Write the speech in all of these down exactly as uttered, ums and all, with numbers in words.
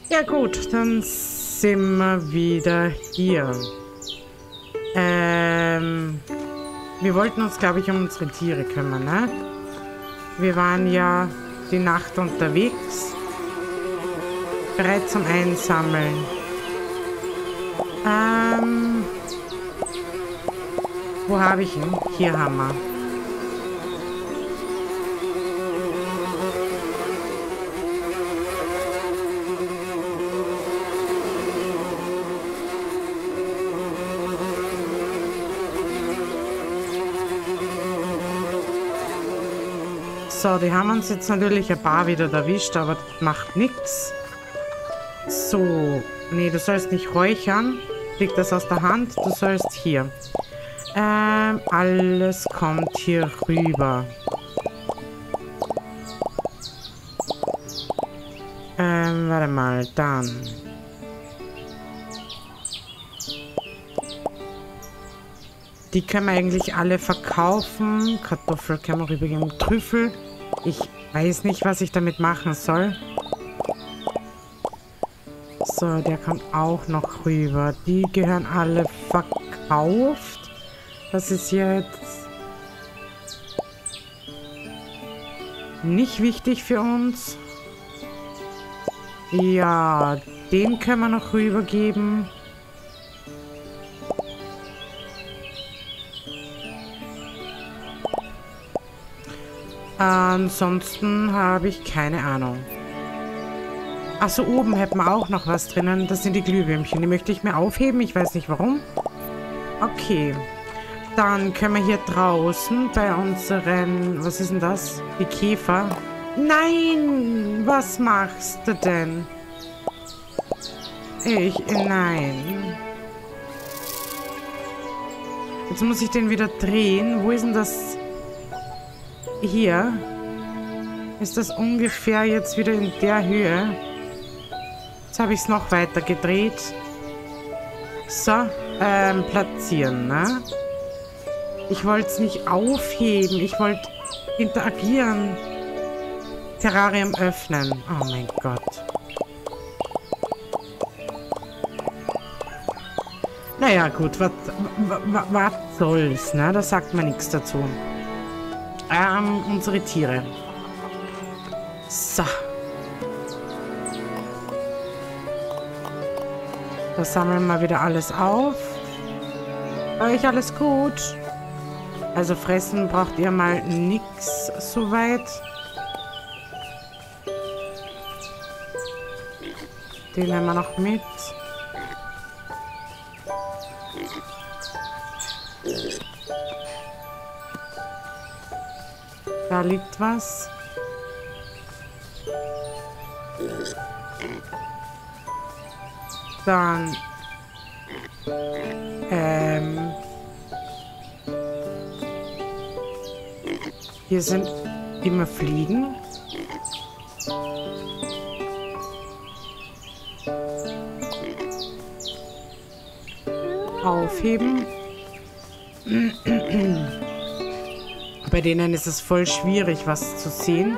Ja gut, dann sind wir wieder hier. Ähm, wir wollten uns, glaube ich, um unsere Tiere kümmern, ne? Wir waren ja die Nacht unterwegs. Bereit zum Einsammeln. Ähm, wo habe ich ihn? Hier haben wir. So, die haben uns jetzt natürlich ein paar wieder erwischt, aber das macht nichts. So, nee, du sollst nicht räuchern. Liegt das aus der Hand? Du sollst hier. Ähm, alles kommt hier rüber. Ähm, warte mal, dann. Die können wir eigentlich alle verkaufen. Kartoffel können wir rübergeben. Trüffel. Ich weiß nicht, was ich damit machen soll. So, der kommt auch noch rüber. Die gehören alle verkauft. Das ist jetzt nicht wichtig für uns. Ja, den können wir noch rübergeben. Ansonsten habe ich keine Ahnung. Achso, oben hätten wir auch noch was drinnen. Das sind die Glühwürmchen. Die möchte ich mir aufheben. Ich weiß nicht warum. Okay. Dann können wir hier draußen bei unseren... Was ist denn das? Die Käfer. Nein! Was machst du denn? Ich... Nein. Jetzt muss ich den wieder drehen. Wo ist denn das... Hier. Ist das ungefähr jetzt wieder in der Höhe? Jetzt habe ich es noch weiter gedreht. So, ähm, platzieren, ne? Ich wollte es nicht aufheben. Ich wollte interagieren. Terrarium öffnen. Oh mein Gott. Naja, gut. Was soll's, ne? Da sagt man nichts dazu. Ähm, unsere Tiere. So. Da sammeln wir wieder alles auf. Bei euch alles gut? Also fressen braucht ihr mal nix soweit. Den nehmen wir noch mit. Da liegt was. Dann ähm hier sind immer Fliegen. Aufheben. Bei denen ist es voll schwierig, was zu sehen.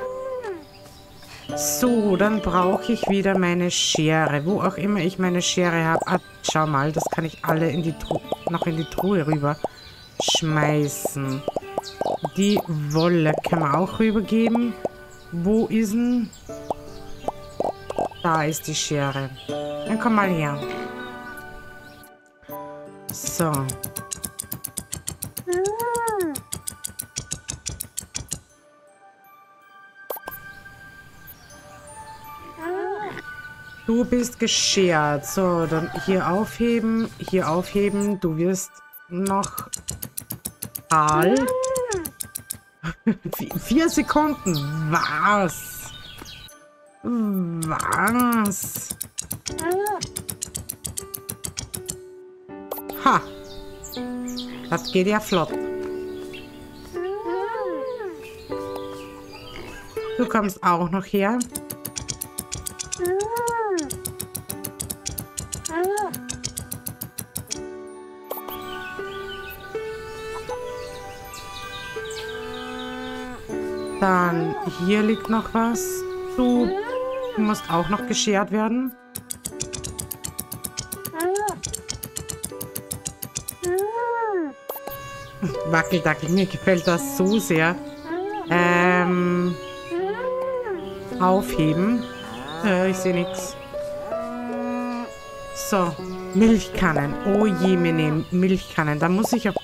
So, dann brauche ich wieder meine Schere. Wo auch immer ich meine Schere habe. Ah, schau mal, das kann ich alle in die Tru- noch in die Truhe rüber schmeißen. Die Wolle kann man auch rübergeben. Wo ist denn? Da ist die Schere. Dann komm mal her. So. Du bist geschert. So, dann hier aufheben. Hier aufheben. Du wirst noch... Aal. Vier Sekunden. Was? Was? Ha. Das geht ja flott. Du kommst auch noch her. Dann hier liegt noch was. Du musst auch noch geschert werden. Wackeldackel. Mir gefällt das so sehr. Ähm... Aufheben. Äh, ich sehe nichts. So. Milchkannen. Oh je, mir nehmen Milchkannen. Da muss ich auf...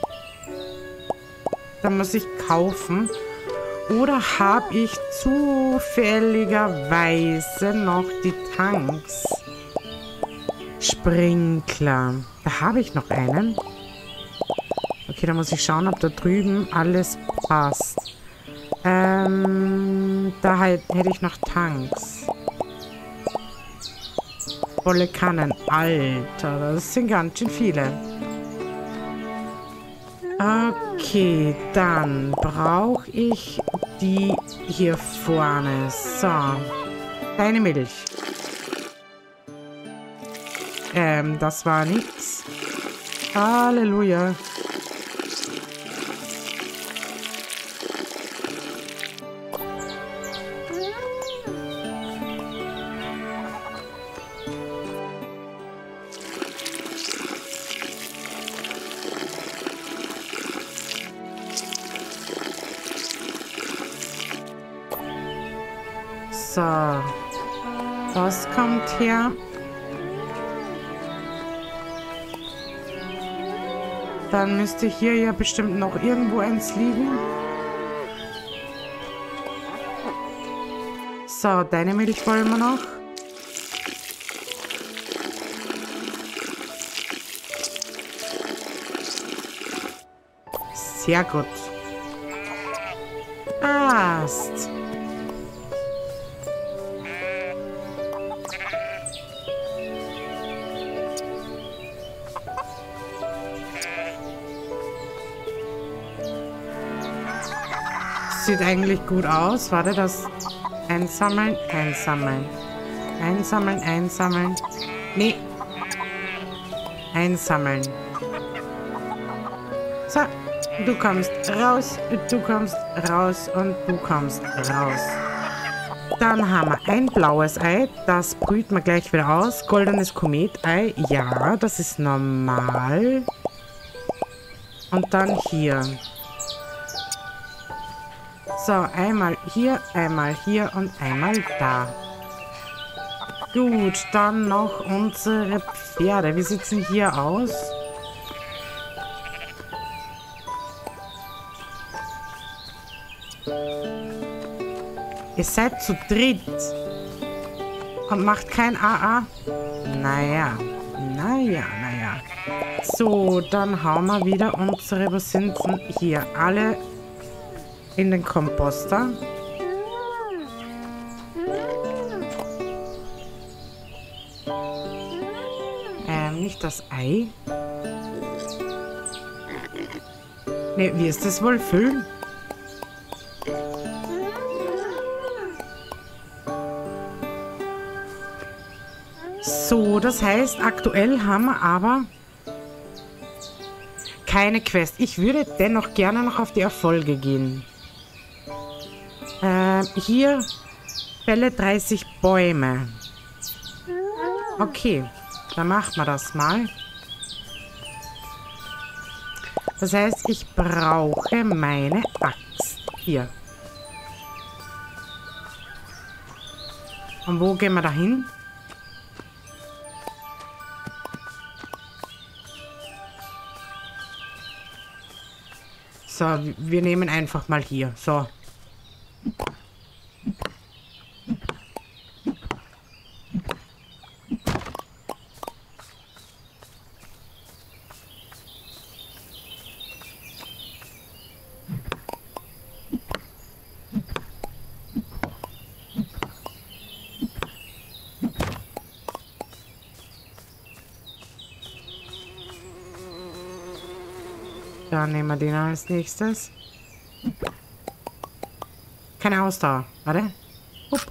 Da muss ich kaufen. Oder habe ich zufälligerweise noch die Tanks? Sprinkler. Da habe ich noch einen. Okay, da muss ich schauen, ob da drüben alles passt. Ähm, da halt, hätte ich noch Tanks. Volle Kannen. Alter, das sind ganz schön viele. Okay, dann brauche ich die hier vorne. So. Deine Milch. Ähm, das war nix. Halleluja. So. Das kommt her. Dann müsste hier ja bestimmt noch irgendwo eins liegen. So, deine Milch wollen wir noch. Sehr gut. Passt. Sieht eigentlich gut aus. Warte, das einsammeln, einsammeln. Einsammeln, einsammeln. Nee. Einsammeln. So, du kommst raus, du kommst raus und du kommst raus. Dann haben wir ein blaues Ei. Das brüten wir gleich wieder aus. Goldenes Komet-Ei. Ja, das ist normal. Und dann hier. So, einmal hier, einmal hier und einmal da. Gut, dann noch unsere Pferde. Wie sieht denn hier aus? Ihr seid zu dritt. Und macht kein A A? Naja, naja, naja. So, dann hauen wir wieder unsere, was sind denn hier? Alle in den Komposter. Ähm, nicht das Ei. Ne, wie ist das wohl füllen? So, das heißt, aktuell haben wir aber keine Quest. Ich würde dennoch gerne noch auf die Erfolge gehen. Äh, hier fälle dreißig Bäume. Okay, dann machen wir das mal. Das heißt, ich brauche meine Axt. Hier. Und wo gehen wir da hin? So, wir nehmen einfach mal hier. So. Dann nehmen wir den als nächstes. Keine Ausdauer. Warte. Upp.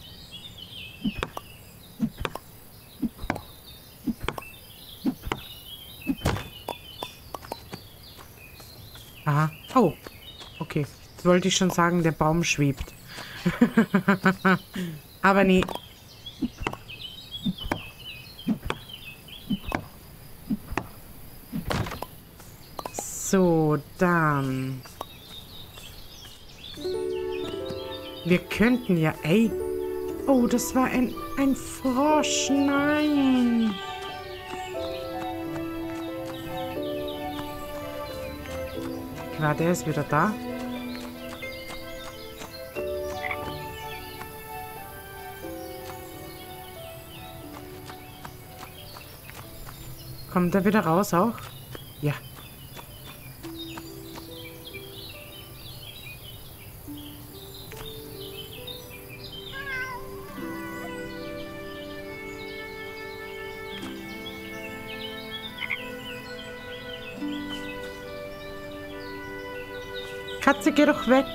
Aha. Oh. Okay. Jetzt wollte ich schon sagen, der Baum schwebt. Aber nee. So, dann. Wir könnten ja... Ey. Oh, das war ein, ein Frosch. Nein. Klar, der ist wieder da. Kommt er wieder raus auch? Ja. Katze, geh doch weg.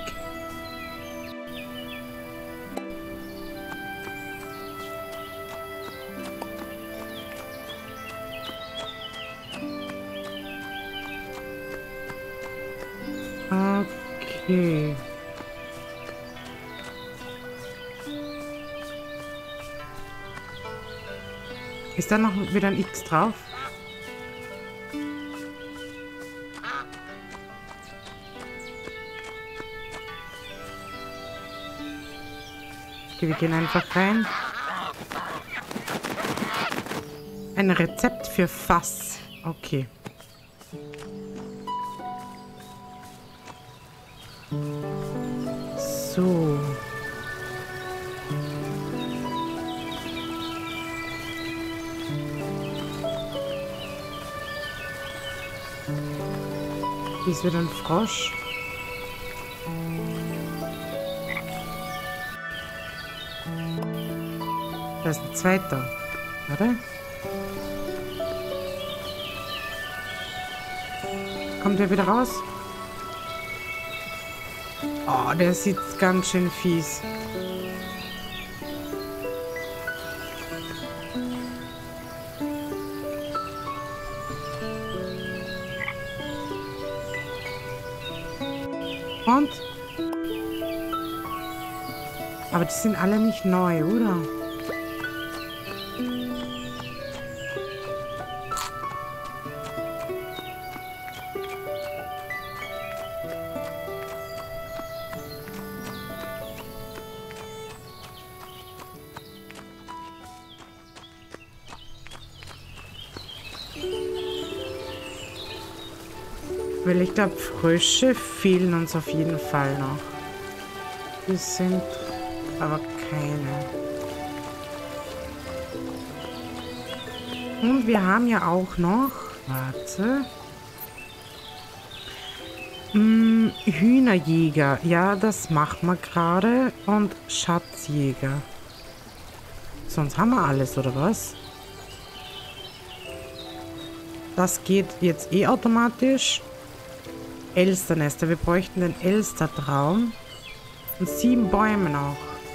Okay. Ist da noch wieder ein X drauf? Okay, wir gehen einfach rein. Ein Rezept für Fass. Okay. So. Hier ist wieder ein Frosch. Da ist ein zweiter. Warte. Kommt der wieder raus? Oh, der sieht ganz schön fies. Und? Aber die sind alle nicht neu, oder? Weil ich glaube, Frösche fehlen uns auf jeden Fall noch. Das sind aber keine. Und wir haben ja auch noch... Warte. Hm, Hühnerjäger. Ja, das machen wir gerade. Und Schatzjäger. Sonst haben wir alles, oder was? Das geht jetzt eh automatisch. Elsternester. Wir bräuchten den Elstertraum. Und sieben Bäume noch.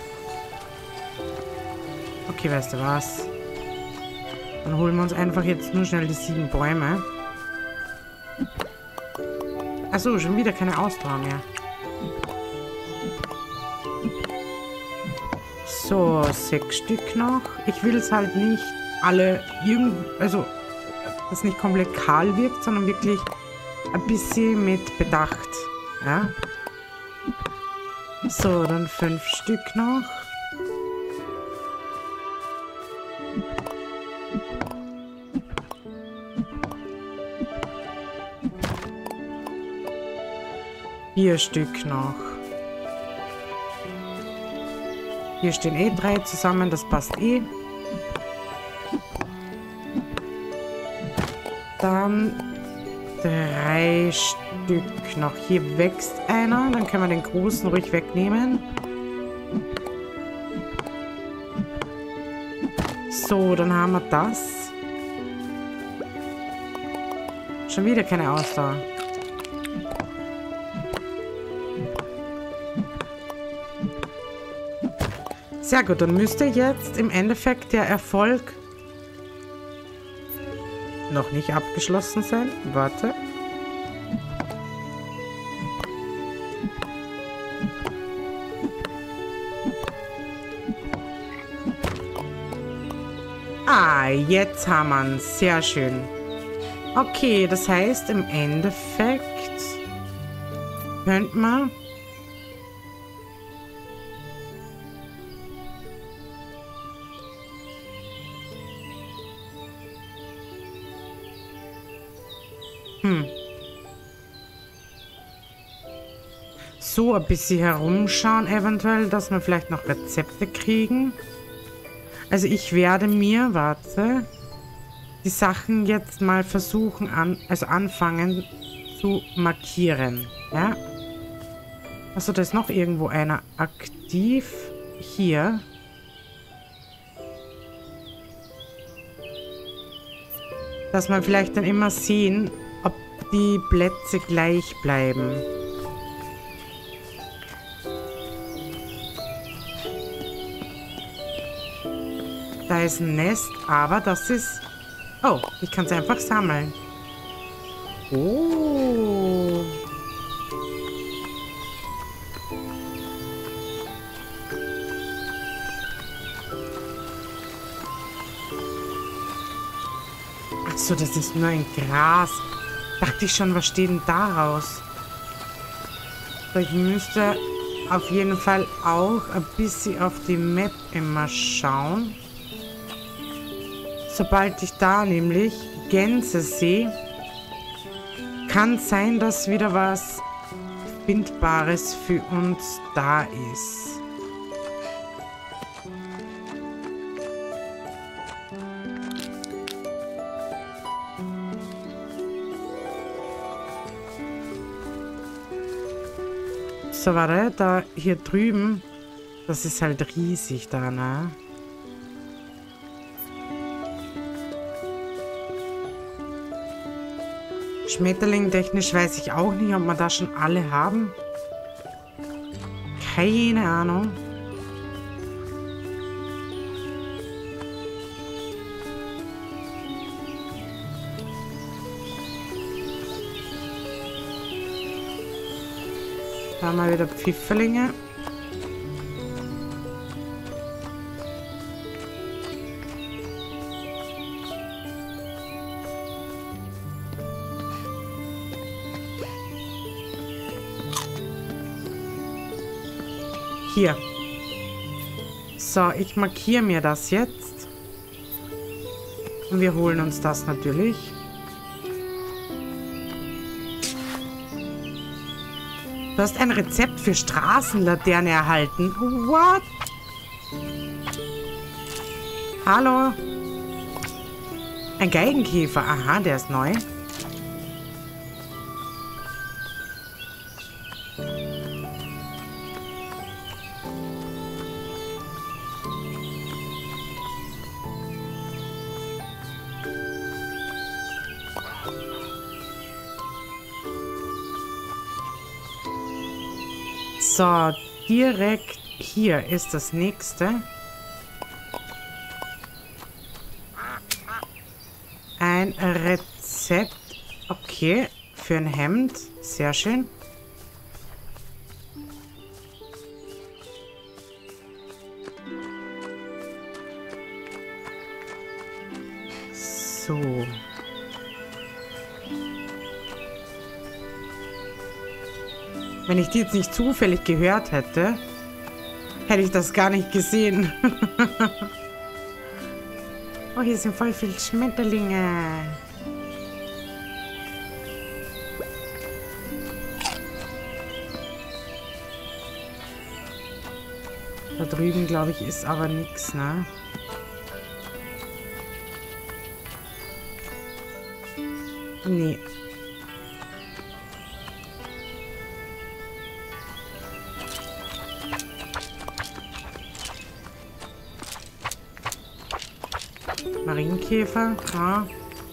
Okay, weißt du was? Dann holen wir uns einfach jetzt nur schnell die sieben Bäume. Achso, schon wieder keine Ausdauer mehr. So, sechs Stück noch. Ich will es halt nicht alle irgend... Also, dass es nicht komplett kahl wirkt, sondern wirklich ein bisschen mit Bedacht. Ja. So, dann fünf Stück noch. Vier Stück noch. Hier stehen eh drei zusammen, das passt eh. Dann drei Stück noch. Hier wächst einer, dann können wir den großen ruhig wegnehmen. So, dann haben wir das. Schon wieder keine Ausdauer. Sehr gut, dann müsste jetzt im Endeffekt der Erfolg noch nicht abgeschlossen sein. Warte. Ah, jetzt haben wir ihn. Sehr schön. Okay, das heißt im Endeffekt Könnte man. Hm. So ein bisschen herumschauen eventuell, dass wir vielleicht noch Rezepte kriegen. Also ich werde mir, warte, die Sachen jetzt mal versuchen, an, also anfangen zu markieren. Ja. Also da ist noch irgendwo einer aktiv. Hier. Dass man vielleicht dann immer sehen, ob die Plätze gleich bleiben. Da ist ein Nest, aber das ist... Oh, ich kann es einfach sammeln. Oh. Ach so, das ist nur ein Gras. Dachte ich schon, was steht denn daraus? So, ich müsste auf jeden Fall auch ein bisschen auf die Map immer schauen. Sobald ich da nämlich Gänse sehe, kann sein, dass wieder was Findbares für uns da ist. So, warte, da hier drüben, das ist halt riesig da, ne? Schmetterling technisch weiß ich auch nicht, ob wir da schon alle haben. Keine Ahnung. Da haben wir wieder Pfifferlinge. Hier. So, ich markiere mir das jetzt. Und wir holen uns das natürlich. Du hast ein Rezept für Straßenlaterne erhalten. What? Hallo? Ein Geigenkäfer. Aha, der ist neu. So, direkt hier ist das nächste. Ein Rezept. Okay, für ein Hemd. Sehr schön. So. Wenn ich die jetzt nicht zufällig gehört hätte, hätte ich das gar nicht gesehen. Oh, hier sind voll viele Schmetterlinge. Da drüben, glaube ich, ist aber nichts, ne? Nee. Marienkäfer, ja.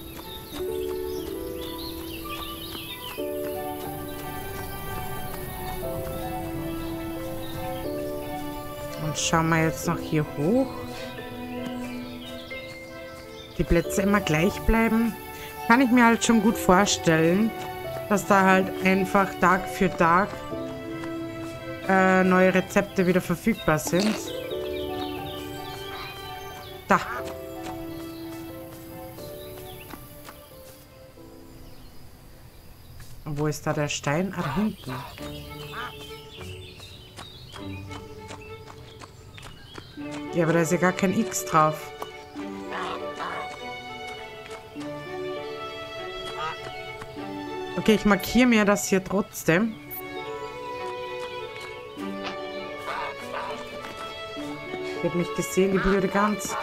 Und schauen wir jetzt noch hier hoch. Die Plätze immer gleich bleiben. Kann ich mir halt schon gut vorstellen, dass da halt einfach Tag für Tag äh, neue Rezepte wieder verfügbar sind. Da. Und wo ist da der Stein? Ah, da hinten. Ja, aber da ist ja gar kein X drauf. Okay, ich markiere mir das hier trotzdem. Ich habe mich gesehen, die blöde Gans.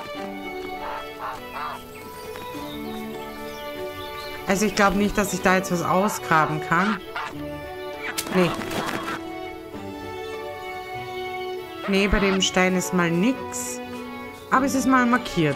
Also ich glaube nicht, dass ich da jetzt was ausgraben kann. Nee. Nee, bei dem Stein ist mal nix. Aber es ist mal markiert.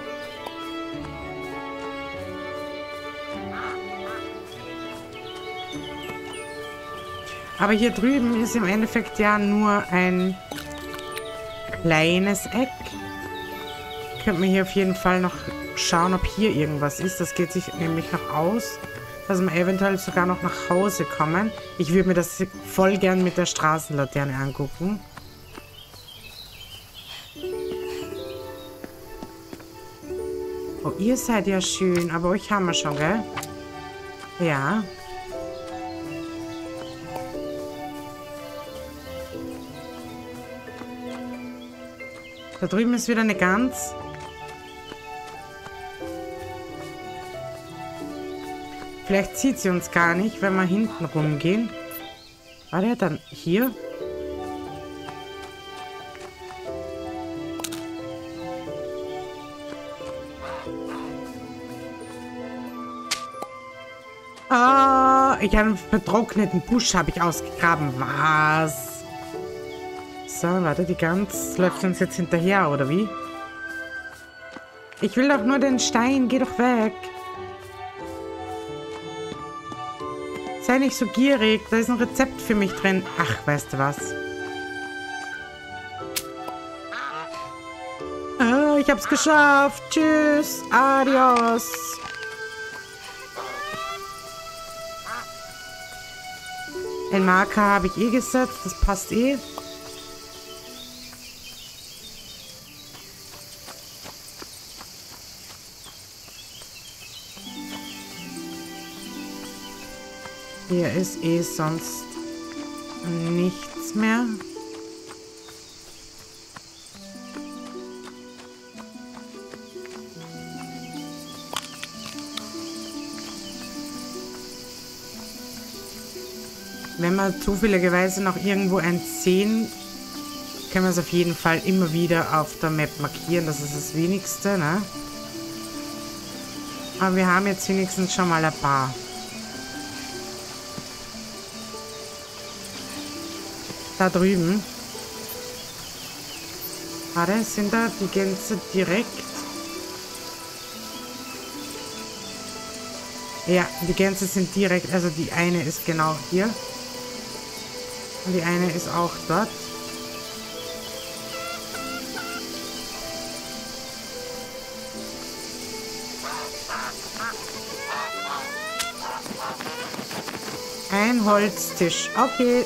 Aber hier drüben ist im Endeffekt ja nur ein kleines Eck. Könnte man hier auf jeden Fall noch schauen, ob hier irgendwas ist. Das geht sich nämlich noch aus, dass wir eventuell sogar noch nach Hause kommen. Ich würde mir das voll gern mit der Straßenlaterne angucken. Oh, ihr seid ja schön, aber euch haben wir schon, gell? Ja. Da drüben ist wieder eine Gans. Vielleicht sieht sie uns gar nicht, wenn wir hinten rumgehen. War der dann hier? Ah, ich habe einen vertrockneten Busch habe ich ausgegraben. Was? So, warte, die Gans läuft uns jetzt hinterher, oder wie? Ich will doch nur den Stein, geh doch weg. Sei nicht so gierig, da ist ein Rezept für mich drin. Ach, weißt du was? Ah, ich hab's geschafft. Tschüss, adios. Ein Marker habe ich eh gesetzt, das passt eh. Hier ist eh sonst nichts mehr. Wenn wir zufälligerweise noch irgendwo ein sehen, können wir es auf jeden Fall immer wieder auf der Map markieren. Das ist das Wenigste, ne? Aber wir haben jetzt wenigstens schon mal ein paar. Da drüben. Warte, sind da die Gänse direkt? Ja, die Gänse sind direkt, also die eine ist genau hier. Und die eine ist auch dort. Ein Holztisch, okay.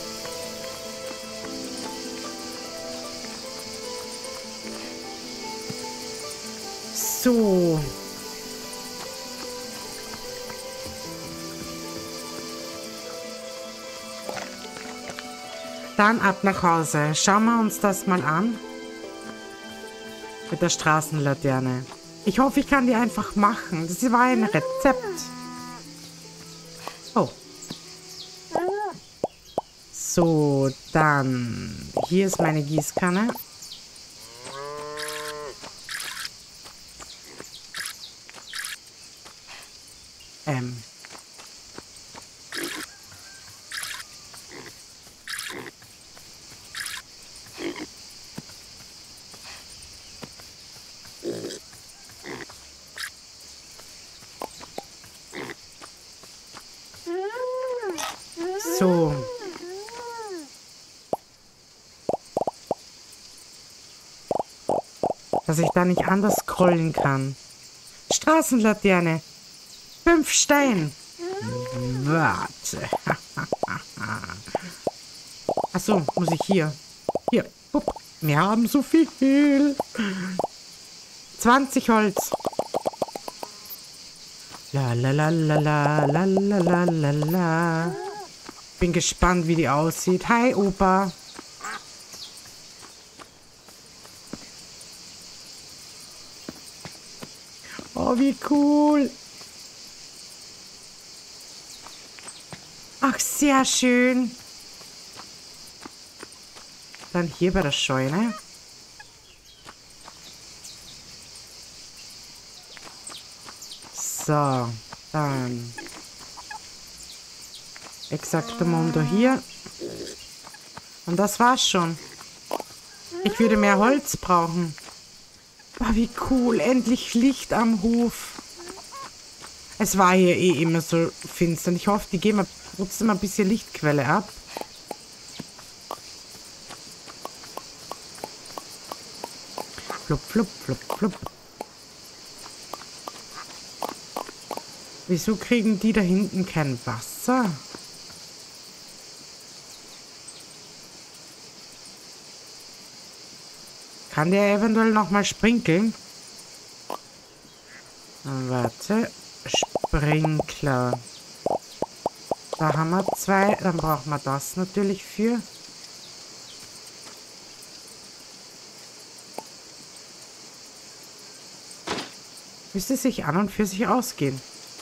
So. Dann ab nach Hause. Schauen wir uns das mal an. Mit der Straßenlaterne. Ich hoffe, ich kann die einfach machen. Das war ein Rezept. Oh. So, dann. Hier ist meine Gießkanne. Ähm. So. Dass ich da nicht anders scrollen kann. Straßenlaterne. Fünf Steine. Warte. Achso, muss ich hier. Hier. Wir haben so viel. zwanzig Holz. La la la la la la la la la la. Bin gespannt, wie die aussieht. Hi, Opa. Oh, wie cool. Ach, sehr schön. Dann hier bei der Scheune. So, dann Exactamundo hier. Und das war's schon. Ich würde mehr Holz brauchen. Boah, wie cool. Endlich Licht am Hof. Es war hier eh immer so finster. Ich hoffe, die geben trotzdem ein bisschen Lichtquelle ab. Flup, flup, flup, flup. Wieso kriegen die da hinten kein Wasser? Kann der eventuell nochmal sprinkeln? Warte. Sprinkler. Da haben wir zwei. Dann brauchen wir das natürlich für. Müsste sich an und für sich ausgehen.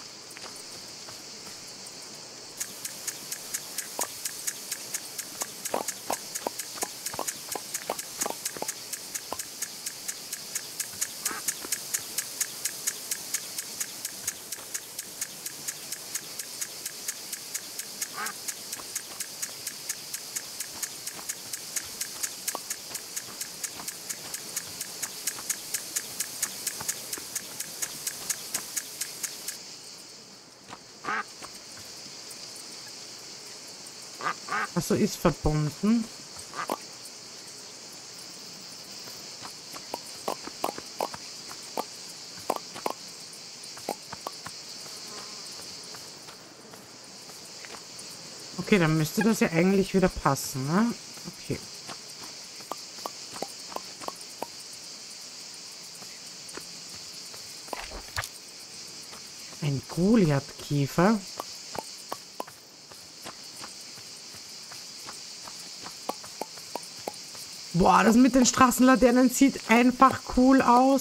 Also ist verbunden. Okay, dann müsste das ja eigentlich wieder passen, ne? Okay. Ein Goliath-Kiefer. Boah, das mit den Straßenlaternen sieht einfach cool aus.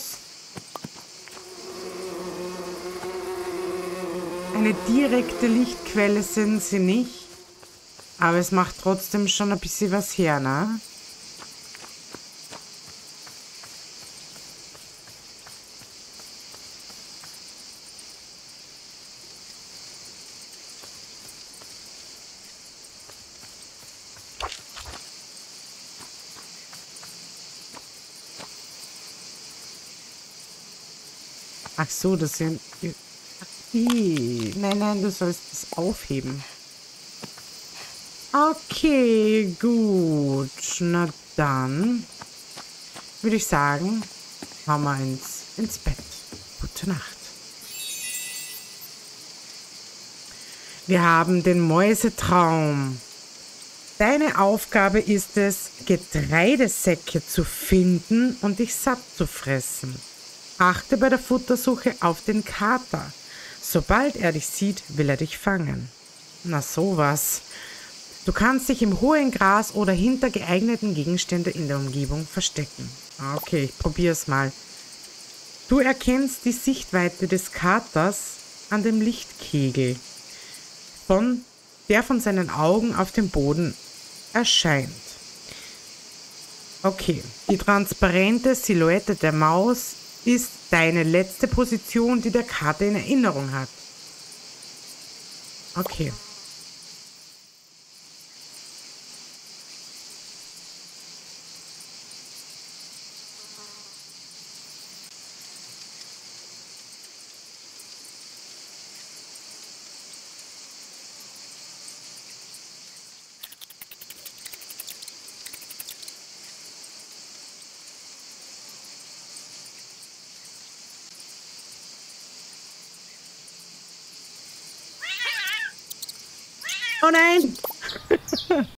Eine direkte Lichtquelle sind sie nicht. Aber es macht trotzdem schon ein bisschen was her, ne? Ach so, das sind... Nein, nein, du sollst das aufheben. Okay, gut. Na dann würde ich sagen, fahren wir ins, ins Bett. Gute Nacht. Wir haben den Mäusetraum. Deine Aufgabe ist es, Getreidesäcke zu finden und dich satt zu fressen. Achte bei der Futtersuche auf den Kater. Sobald er dich sieht, will er dich fangen. Na sowas. Du kannst dich im hohen Gras oder hinter geeigneten Gegenständen in der Umgebung verstecken. Okay, ich probier's mal. Du erkennst die Sichtweite des Katers an dem Lichtkegel, von, der von seinen Augen auf dem Boden erscheint. Okay, die transparente Silhouette der Maus ist deine letzte Position, die der Kater in Erinnerung hat. Okay. Oh nein!